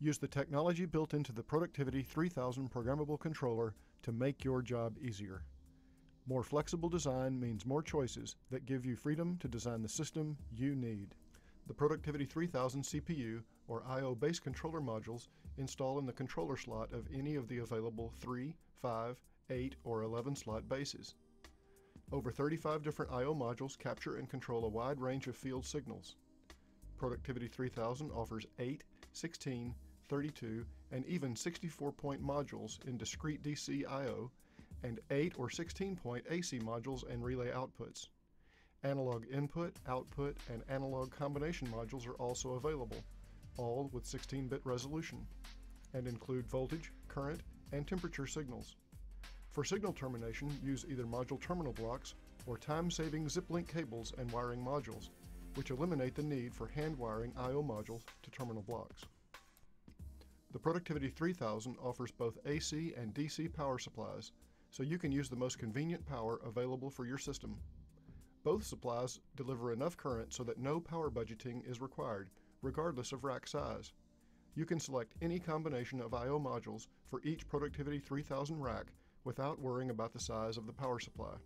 Use the technology built into the Productivity 3000 programmable controller to make your job easier. More flexible design means more choices that give you freedom to design the system you need. The Productivity 3000 CPU or I/O-based controller modules install in the controller slot of any of the available 3, 5, 8, or 11 slot bases. Over 35 different I/O modules capture and control a wide range of field signals. Productivity 3000 offers 8, 16, 32, and even 64-point modules in discrete DC I/O and 8 or 16-point AC modules and relay outputs. Analog input, output, and analog combination modules are also available, all with 16-bit resolution, and include voltage, current, and temperature signals. For signal termination, use either module terminal blocks or time-saving ZipLink cables and wiring modules, which eliminate the need for hand wiring I/O modules to terminal blocks. The Productivity 3000 offers both AC and DC power supplies, so you can use the most convenient power available for your system. Both supplies deliver enough current so that no power budgeting is required, regardless of rack size. You can select any combination of I/O modules for each Productivity 3000 rack without worrying about the size of the power supply.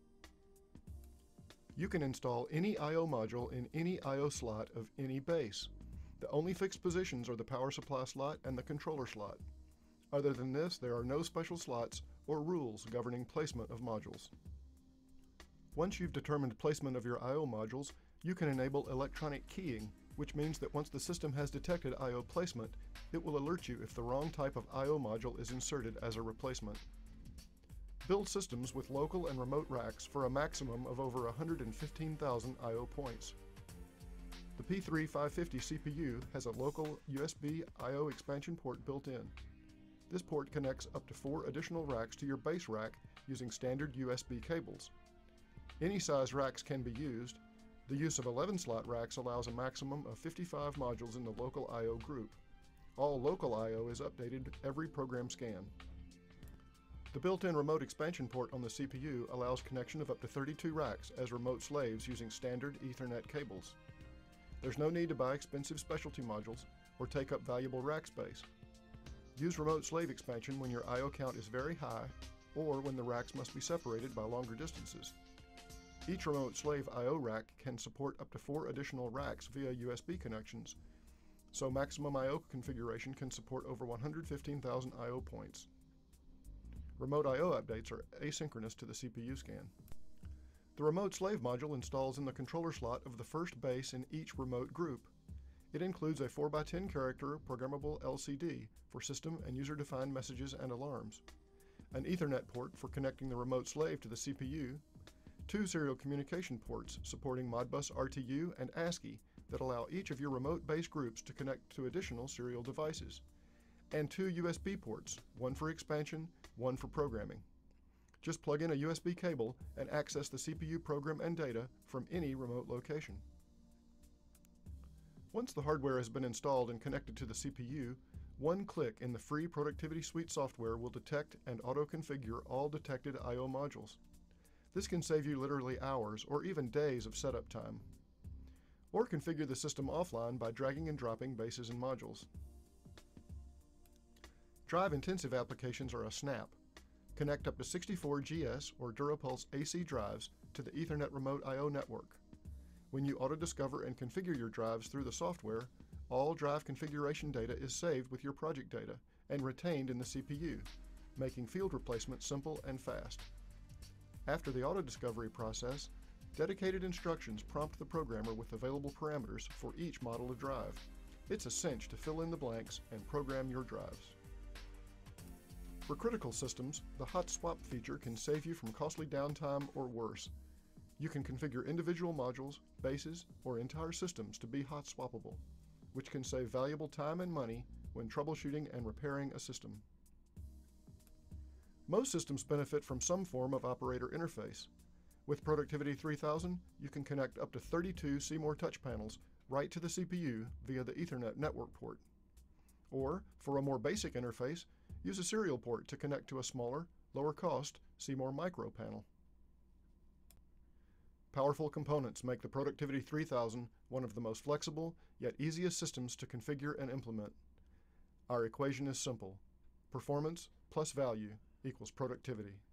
You can install any I/O module in any I/O slot of any base. The only fixed positions are the power supply slot and the controller slot. Other than this, there are no special slots or rules governing placement of modules. Once you've determined placement of your I/O modules, you can enable electronic keying, which means that once the system has detected I/O placement, it will alert you if the wrong type of I/O module is inserted as a replacement. Build systems with local and remote racks for a maximum of over 115,000 I/O points. The P3-550 CPU has a local USB I/O expansion port built in. This port connects up to 4 additional racks to your base rack using standard USB cables. Any size racks can be used. The use of 11-slot racks allows a maximum of 55 modules in the local I/O group. All local I/O is updated every program scan. The built-in remote expansion port on the CPU allows connection of up to 32 racks as remote slaves using standard Ethernet cables. There's no need to buy expensive specialty modules or take up valuable rack space. Use remote slave expansion when your I/O count is very high or when the racks must be separated by longer distances. Each remote slave I/O rack can support up to 4 additional racks via USB connections, so maximum I/O configuration can support over 115,000 I/O points. Remote I/O updates are asynchronous to the CPU scan. The remote slave module installs in the controller slot of the first base in each remote group. It includes a 4x10 character programmable LCD for system and user-defined messages and alarms, an Ethernet port for connecting the remote slave to the CPU, 2 serial communication ports supporting Modbus RTU and ASCII that allow each of your remote base groups to connect to additional serial devices, and 2 USB ports, one for expansion, one for programming. Just plug in a USB cable and access the CPU program and data from any remote location. Once the hardware has been installed and connected to the CPU, one click in the free Productivity Suite software will detect and auto-configure all detected I/O modules. This can save you literally hours or even days of setup time. Or configure the system offline by dragging and dropping bases and modules. Drive-intensive applications are a snap. Connect up to 64 GS or DuraPulse AC drives to the Ethernet Remote I/O network. When you auto-discover and configure your drives through the software, all drive configuration data is saved with your project data and retained in the CPU, making field replacement simple and fast. After the auto-discovery process, dedicated instructions prompt the programmer with available parameters for each model of drive. It's a cinch to fill in the blanks and program your drives. For critical systems, the hot swap feature can save you from costly downtime or worse. You can configure individual modules, bases, or entire systems to be hot swappable, which can save valuable time and money when troubleshooting and repairing a system. Most systems benefit from some form of operator interface. With Productivity 3000, you can connect up to 32 Seymour touch panels right to the CPU via the Ethernet network port. Or, for a more basic interface, use a serial port to connect to a smaller, lower-cost Seymour Micro panel. Powerful components make the Productivity 3000 one of the most flexible, yet easiest systems to configure and implement. Our equation is simple. Performance plus value equals productivity.